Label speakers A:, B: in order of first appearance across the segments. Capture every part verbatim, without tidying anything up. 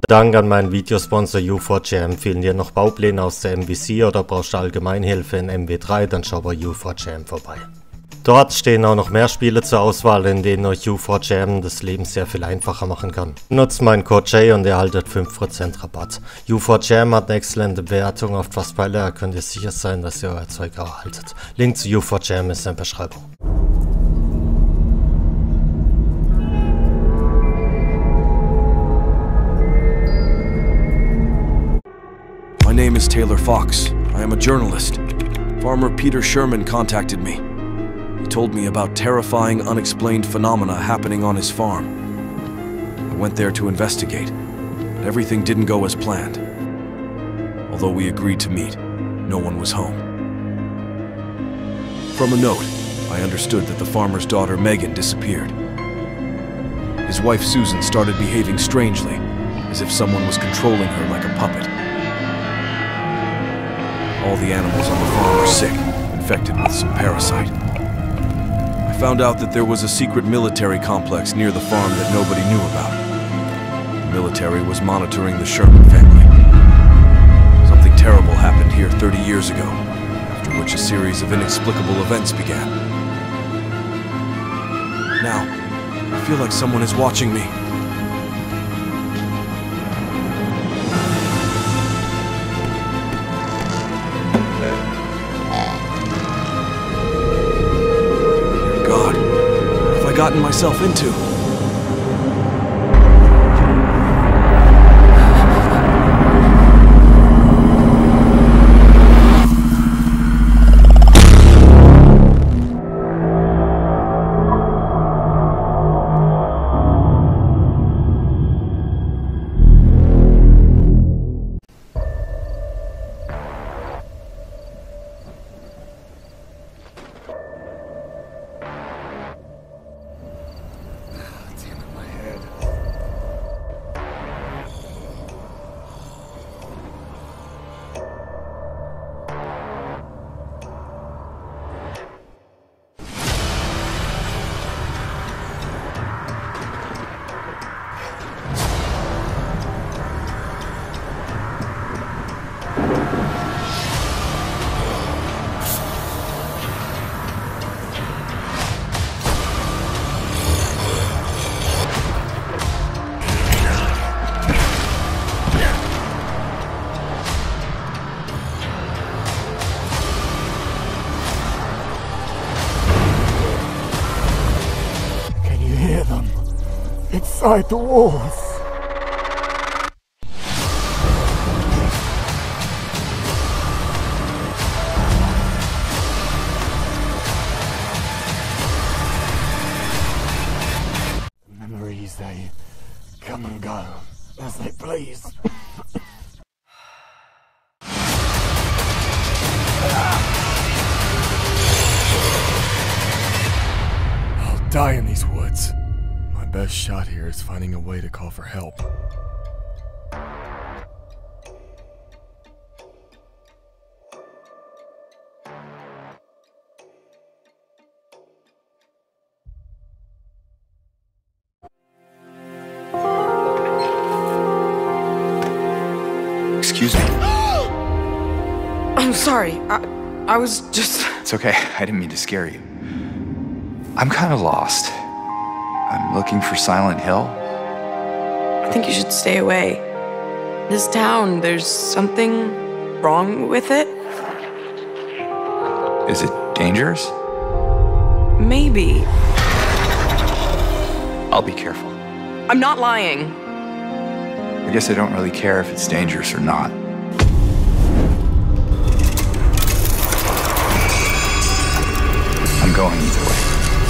A: Dank an meinen Videosponsor U four Jam. Fehlen dir noch Baupläne aus der M V C oder brauchst du Allgemeinhilfe in M W drei, dann schau bei U four Jam vorbei. Dort stehen auch noch mehr Spiele zur Auswahl, in denen euch U four Jam das Leben sehr viel einfacher machen kann. Nutzt meinen Code J und ihr erhaltet fünf Prozent Rabatt. U four Jam hat eine exzellente Bewertung auf Trustpilot, da könnt ihr sicher sein, dass ihr euer Zeug auch erhaltet. Link zu U four Jam ist in der Beschreibung.
B: My name is Taylor Fox. I am a journalist. Farmer Peter Sherman contacted me. He told me about terrifying, unexplained phenomena happening on his farm. I went there to investigate, but everything didn't go as planned. Although we agreed to meet, no one was home. From a note, I understood that the farmer's daughter Megan disappeared. His wife Susan started behaving strangely, as if someone was controlling her like a puppet. All the animals on the farm were sick, infected with some parasite. I found out that there was a secret military complex near the farm that nobody knew about. The military was monitoring the Sherman family. Something terrible happened here thirty years ago, after which a series of inexplicable events began. Now, I feel like someone is watching me. Gotten myself into.
C: Inside the walls. The memories, they come and go as they please. I'll die in these woods. My best shot here is finding a way to call for help.
D: Excuse me.
E: I'm sorry. I, I was just...
D: It's okay. I didn't mean to scare you. I'm kind of lost. I'm looking for Silent Hill.
E: I think you should stay away. This town, there's something wrong with it.
D: Is it dangerous?
E: Maybe.
D: I'll be careful.
E: I'm not lying.
D: I guess I don't really care if it's dangerous or not. I'm going either way.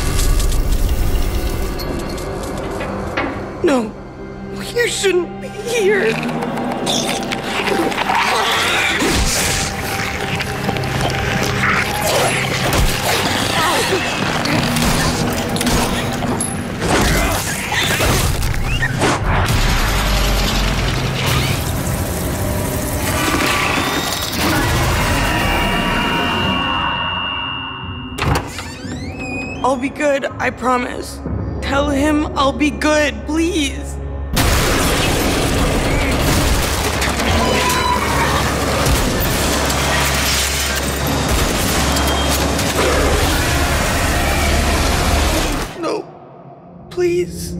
E: No, you shouldn't be here. I'll be good, I promise. Tell him I'll be good, please.
C: please.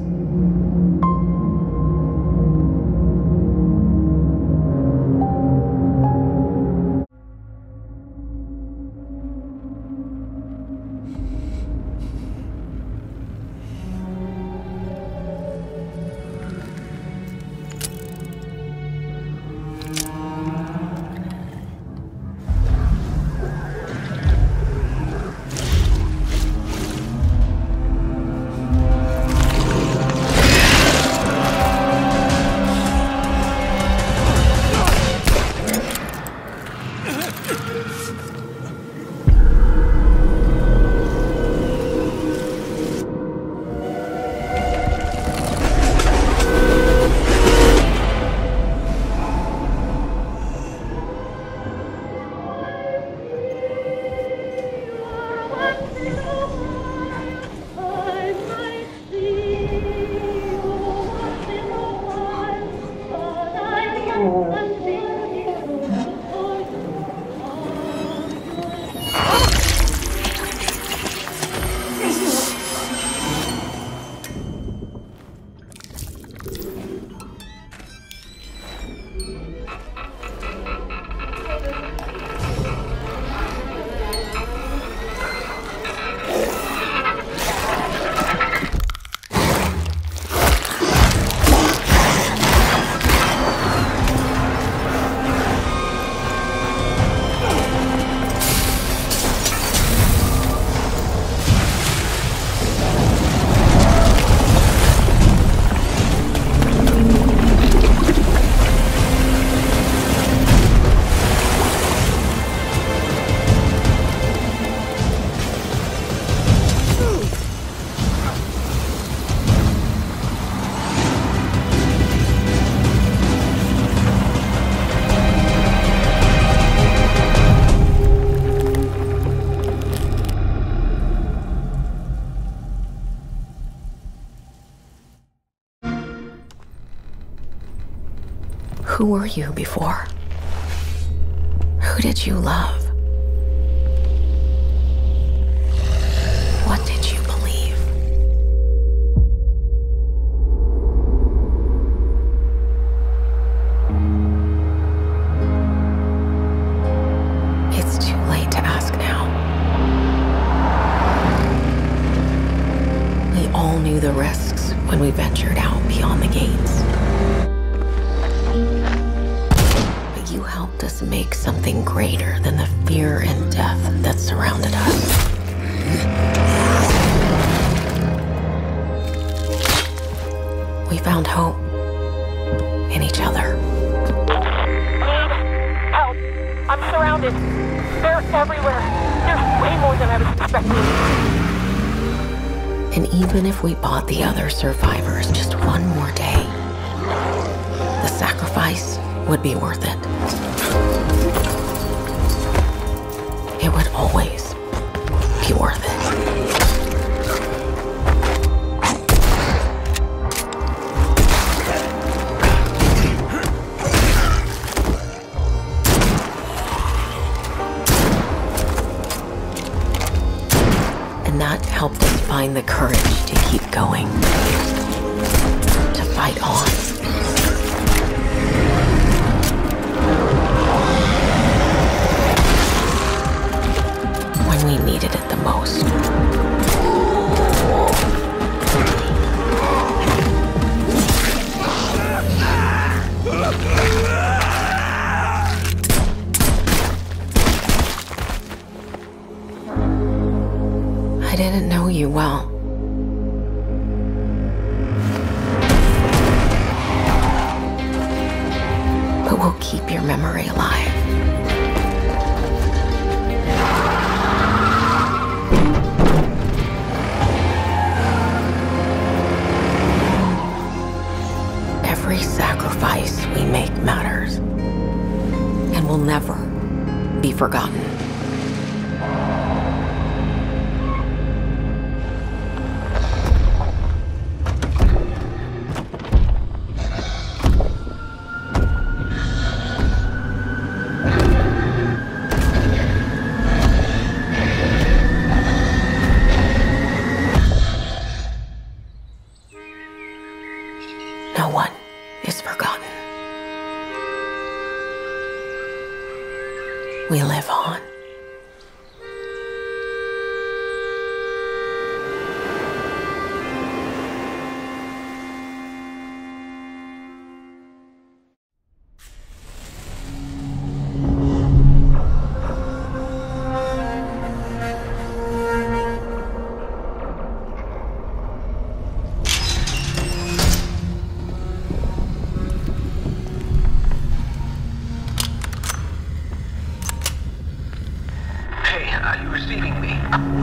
F: Who were you before? Who did you love? What did you believe? It's too late to ask now. We all knew the risks when we ventured out beyond the gates. You helped us make something greater than the fear and death that surrounded us. We found hope in each other.
G: Need help. I'm surrounded. They're everywhere. There's way more than I was expecting.
F: And even if we bought the other survivors just one more day, the sacrifice would be worth it. It would always be worth it. And that helped us find the courage to keep going, to fight on. We needed it the most. I didn't know you well. But we'll keep your memory alive. Every sacrifice we make matters and will never be forgotten. we live on.
H: Are you receiving me?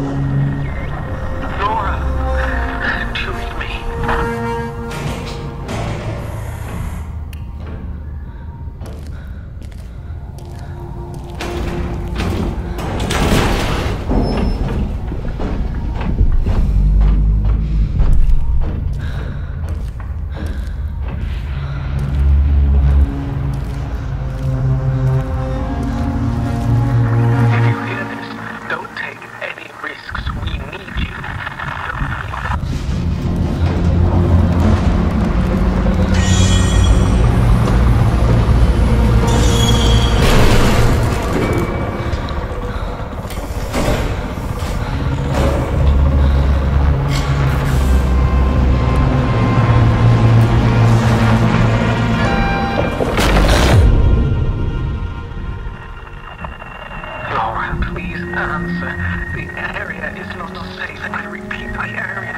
H: Nora, do you read me? Please answer. The area is not safe. I repeat, the area.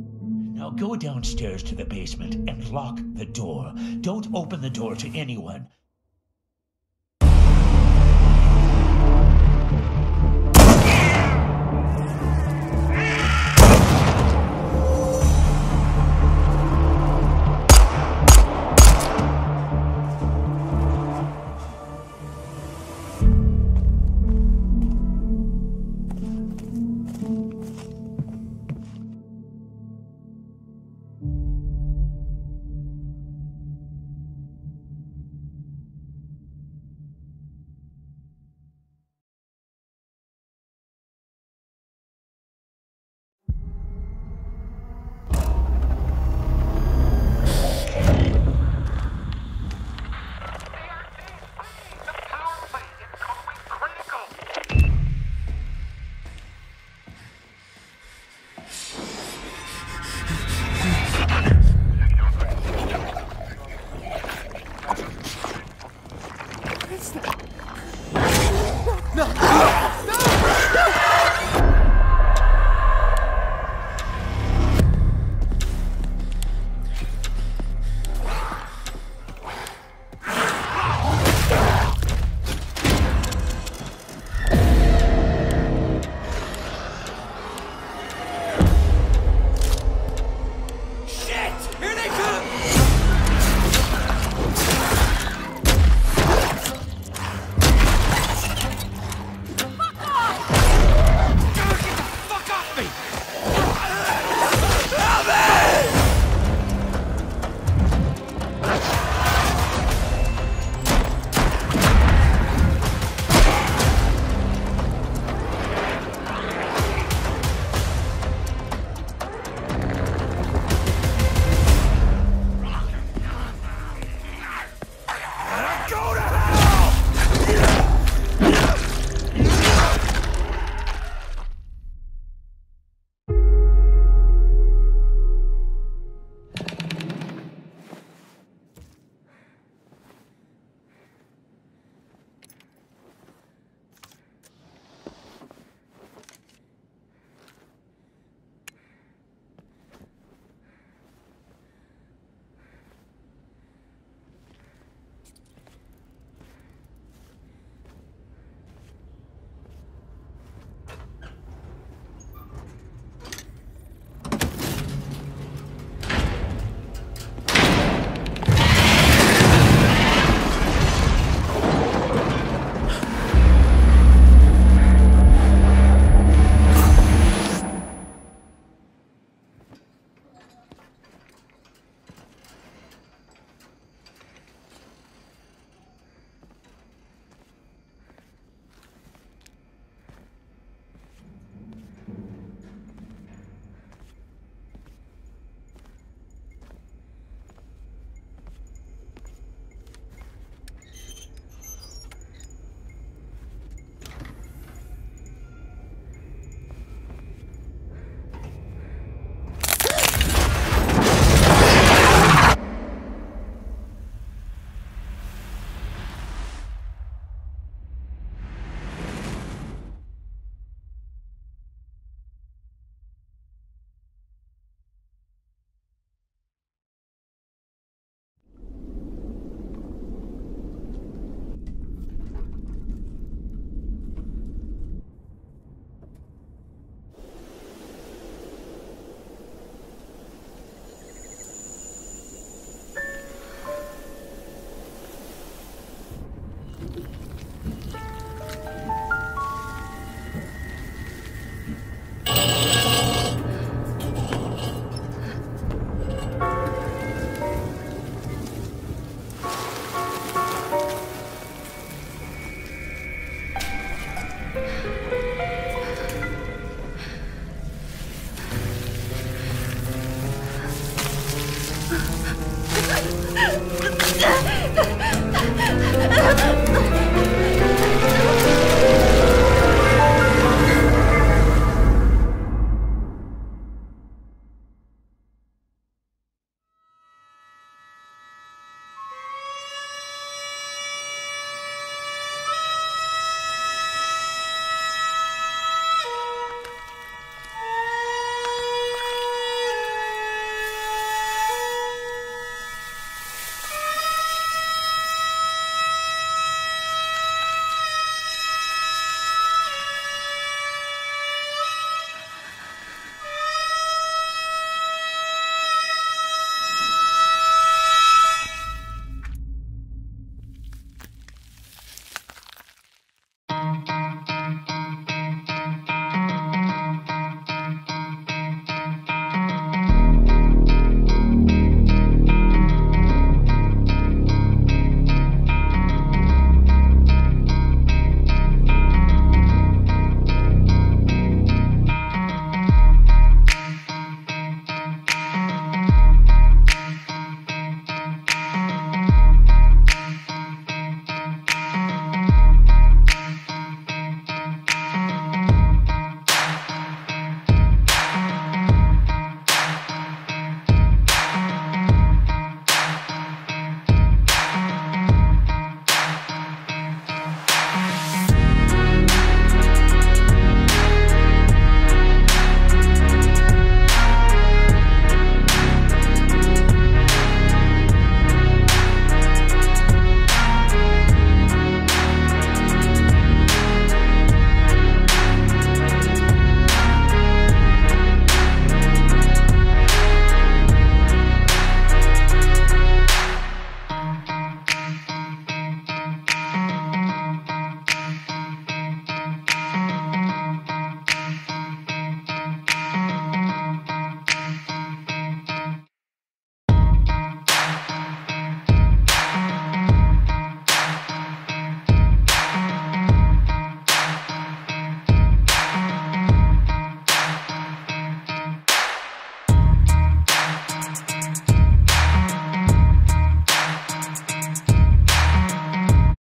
I: Go downstairs to the basement and lock the door. Don't open the door to anyone.